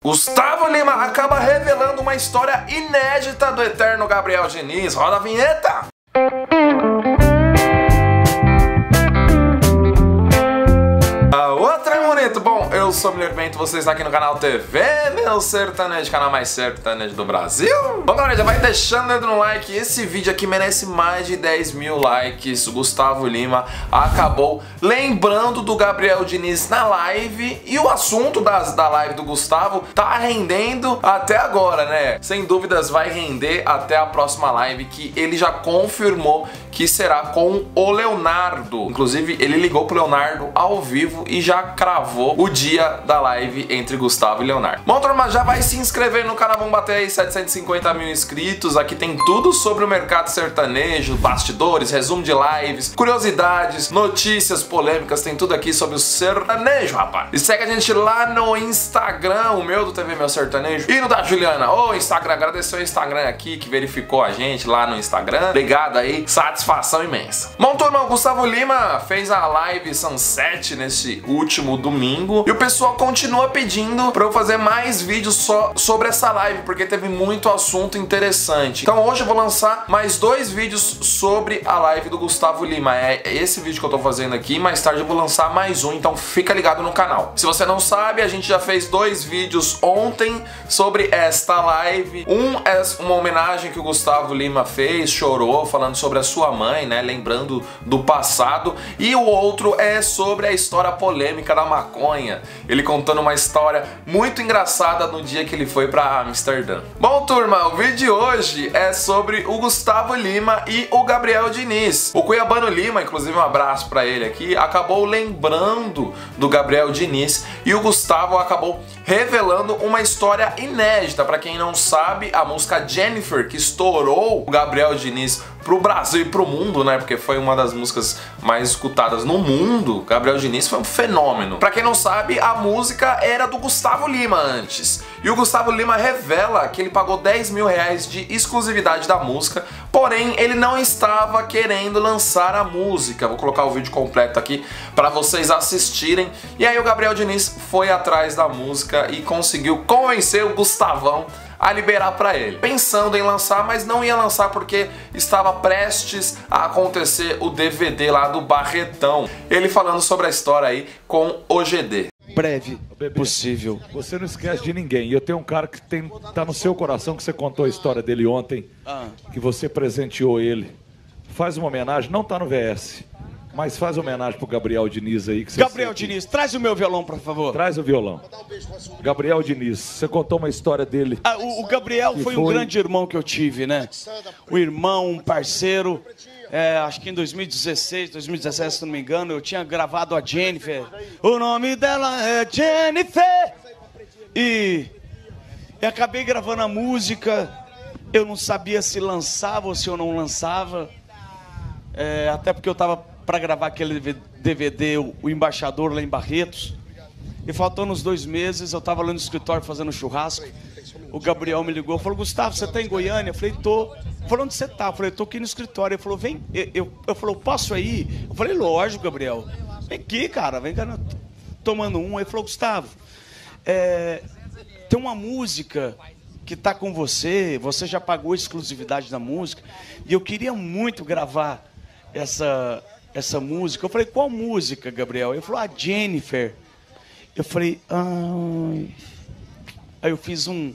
Gustavo Lima acaba revelando uma história inédita do eterno Gabriel Diniz. Roda a vinheta! Bom, eu sou o Guilherme Bento, você está aqui no canal TV Meu Sertanejo, canal mais sertanejo do Brasil. Bom, galera, já vai deixando o dedo no like. Esse vídeo aqui merece mais de 10 mil likes. O Gustavo Lima acabou lembrando do Gabriel Diniz na live. E o assunto da live do Gustavo tá rendendo até agora, né? Sem dúvidas vai render até a próxima live, que ele já confirmou que será com o Leonardo. Inclusive, ele ligou pro Leonardo ao vivo e já cravou o dia da live entre Gustavo e Leonardo. Bom, turma, já vai se inscrever no canal, vamos bater aí 750 mil inscritos. Aqui tem tudo sobre o mercado sertanejo, bastidores, resumo de lives, curiosidades, notícias, polêmicas, tem tudo aqui sobre o sertanejo, rapaz. E segue a gente lá no Instagram, o meu do TV Meu Sertanejo e no da Juliana. Ô, Instagram, agradecer o Instagram aqui que verificou a gente lá no Instagram. Obrigado aí, satisfação imensa. Bom, turma, o Gustavo Lima fez a live Sunset nesse último domingo e o pessoal continua pedindo pra eu fazer mais vídeos só sobre essa live, porque teve muito assunto interessante. Então hoje eu vou lançar mais 2 vídeos sobre a live do Gustavo Lima. É esse vídeo que eu tô fazendo aqui, mais tarde eu vou lançar mais um, então fica ligado no canal. Se você não sabe, a gente já fez 2 vídeos ontem sobre esta live. Um é uma homenagem que o Gustavo Lima fez, chorou, falando sobre a sua mãe, né, lembrando do passado. E o outro é sobre a história polêmica da maconha. Ele contando uma história muito engraçada no dia que ele foi pra Amsterdã. Bom, turma, o vídeo de hoje é sobre o Gustavo Lima e o Gabriel Diniz. O Cuiabano Lima, inclusive um abraço pra ele aqui, acabou lembrando do Gabriel Diniz e o Gustavo acabou revelando uma história inédita. Pra quem não sabe, a música Jennifer, que estourou o Gabriel Diniz pro Brasil e pro mundo, né? Porque foi uma das músicas mais escutadas no mundo. Gabriel Diniz foi um fenômeno. Pra quem não sabe, a música era do Gustavo Lima antes. E o Gustavo Lima revela que ele pagou 10 mil reais de exclusividade da música, porém ele não estava querendo lançar a música. Vou colocar o vídeo completo aqui pra vocês assistirem. E aí o Gabriel Diniz foi atrás da música e conseguiu convencer o Gustavão a liberar pra ele, pensando em lançar, mas não ia lançar porque estava prestes a acontecer o DVD lá do Barretão. Ele falando sobre a história aí com o GD. Breve possível. Você não esquece de ninguém. E eu tenho um cara que tá no seu coração, que você contou a história dele ontem, que você presenteou ele. Faz uma homenagem, não tá no VS, mas faz homenagem pro Gabriel Diniz aí. Que você Gabriel Diniz, traz o meu violão, por favor. Traz o violão. Gabriel Diniz, você contou uma história dele. O Gabriel foi um grande irmão que eu tive, né? Um irmão, um parceiro. Acho que em 2016, 2017, se não me engano, eu tinha gravado a Jennifer. O nome dela é Jennifer. E acabei gravando a música. Eu não sabia se lançava ou se eu não lançava. Até porque eu tava para gravar aquele DVD, o Embaixador, lá em Barretos. E faltando uns 2 meses, eu tava lá no escritório fazendo churrasco. O Gabriel me ligou, falou: Gustavo, você tá em Goiânia? Eu falei: tô. Falou: onde você tá? Eu falei: tô aqui no escritório. Ele falou: vem. Eu falei: posso ir? Eu falei: lógico, Gabriel. Vem aqui, cara, vem cá, tomando um. Ele falou: Gustavo, tem uma música que tá com você já pagou a exclusividade da música, e eu queria muito gravar essa música. Eu falei: qual música, Gabriel? Ele falou: a Jennifer. Eu falei: ai. Aí eu fiz um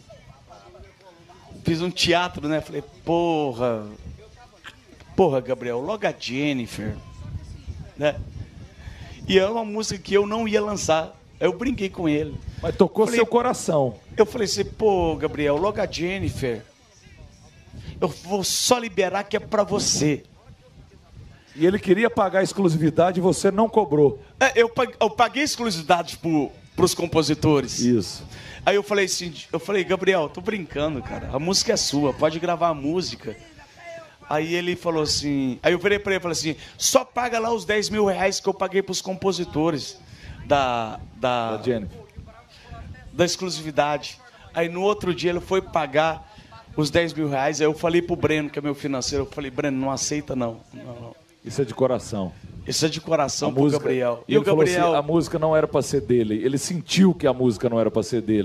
teatro, né? Falei: porra, Gabriel, logo a Jennifer, né? E é uma música que eu não ia lançar. Aí eu brinquei com ele. Mas tocou seu coração. Eu falei assim: pô, Gabriel, logo a Jennifer, eu vou só liberar que é pra você. E ele queria pagar a exclusividade e você não cobrou. Eu paguei exclusividade pros compositores. Isso. Aí eu falei assim, Gabriel, tô brincando, cara. A música é sua, pode gravar a música. Aí ele falou assim, aí eu virei pra ele e falei assim: só paga lá os 10 mil reais que eu paguei pros compositores da Jennifer, da exclusividade. Aí no outro dia ele foi pagar os 10 mil reais. Aí eu falei pro Breno, que é meu financeiro, eu falei: Breno, não aceita não. Isso é de coração. Isso é de coração pro Gabriel. E o Gabriel, assim, a música não era para ser dele. Ele sentiu que a música não era para ser dele.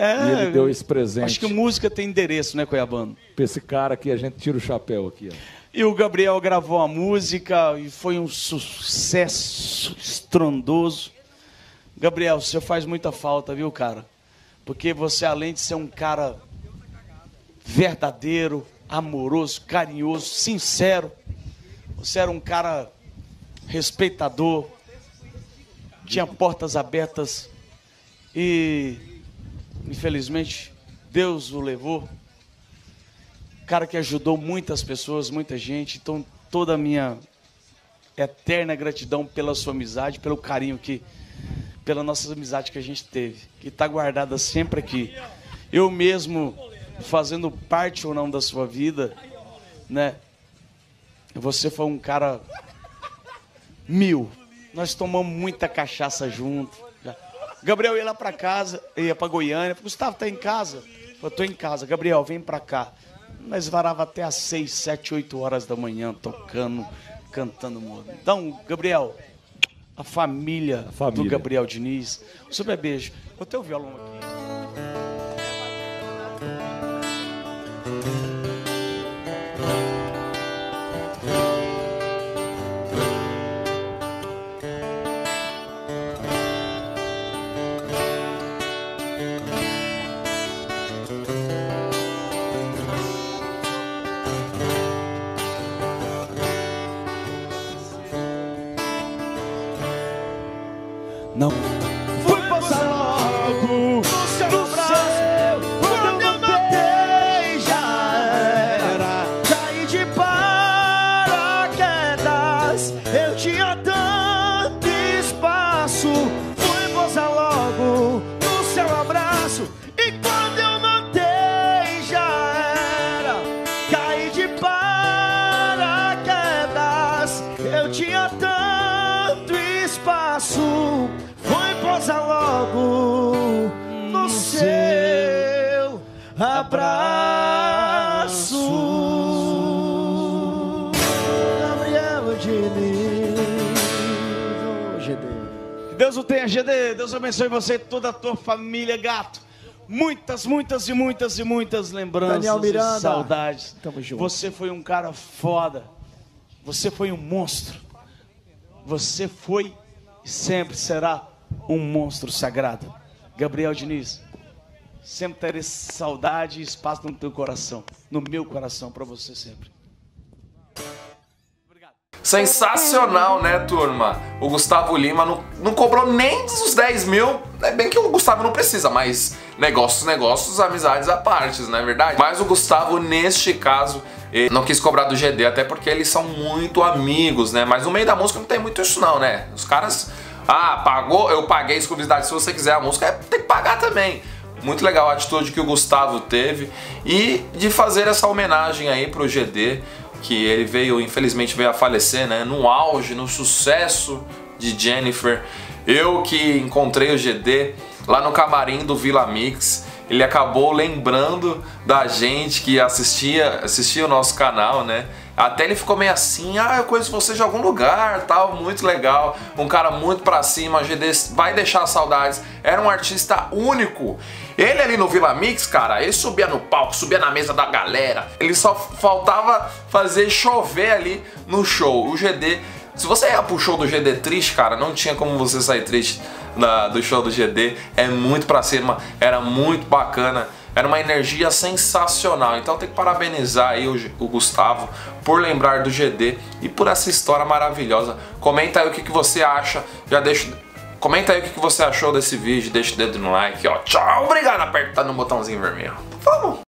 E ele deu esse presente. Acho que música tem endereço, né, Cuiabano? Pra esse cara aqui, a gente tira o chapéu aqui, ó. E o Gabriel gravou a música e foi um sucesso estrondoso. Gabriel, você faz muita falta, viu, cara? Porque você, além de ser um cara verdadeiro, amoroso, carinhoso, sincero, você era um cara respeitador, tinha portas abertas e, infelizmente, Deus o levou. Cara que ajudou muitas pessoas, muita gente. Então, toda a minha eterna gratidão pela sua amizade, pelo carinho pela nossa amizade que a gente teve, que está guardada sempre aqui. Eu mesmo, fazendo parte ou não da sua vida, né? Você foi um cara 1000. Nós tomamos muita cachaça junto. Gabriel ia lá para casa, ia para Goiânia. Gustavo, tá em casa? Eu tô em casa. Gabriel, vem para cá. Nós varava até às 6, 7, 8 horas da manhã, tocando, cantando música. Então, Gabriel, a família do Gabriel Diniz. O seu beijo. O teu violão aqui. Não. Fui passar logo no seu braço, quando eu notei já era. Caí de paraquedas, eu tinha tanto espaço. Fui posar logo no seu abraço, e quando eu notei já era. Caí de paraquedas, eu tinha tanto espaço. Posa logo no seu abraço. Gabriel Diniz, GD. Que Deus o tenha, GD. Deus abençoe você e toda a tua família, gato. Muitas, muitas e muitas e muitas lembranças. Daniel Miranda, e saudades. Tamo junto. Você foi um cara foda. Você foi um monstro. Você foi e sempre será um monstro sagrado. Gabriel Diniz, sempre terei saudade e espaço no teu coração, no meu coração, para você sempre. Obrigado. Sensacional, né, turma? O Gustavo Lima não cobrou nem os 10 mil. É bem que o Gustavo não precisa, mas negócios, amizades à parte, não é verdade? Mas o Gustavo, neste caso, ele não quis cobrar do GD, até porque eles são muito amigos, né? Mas no meio da música não tem muito isso não, né? Os caras... Ah, pagou, eu paguei exclusividade. Se você quiser a música, tem que pagar também. Muito legal a atitude que o Gustavo teve e de fazer essa homenagem aí pro GD, que ele infelizmente veio a falecer, né? No auge, no sucesso de Jennifer. Eu que encontrei o GD lá no camarim do Vila Mix, ele acabou lembrando da gente que assistia o nosso canal, né? Até ele ficou meio assim, eu conheço você de algum lugar, tal, muito legal. Um cara muito pra cima, GD vai deixar saudades. Era um artista único. Ele ali no Vila Mix, cara, ele subia no palco, subia na mesa da galera. Ele só faltava fazer chover ali no show. O GD, se você ia pro show do GD triste, cara, não tinha como você sair triste do show do GD. É muito pra cima, era muito bacana. Era uma energia sensacional. Então tem que parabenizar aí o Gustavo por lembrar do GD e por essa história maravilhosa. Comenta aí o que você acha. Comenta aí o que você achou desse vídeo. Deixa o dedo no like, ó. Tchau, obrigado. Aperta no botãozinho vermelho. Vamos!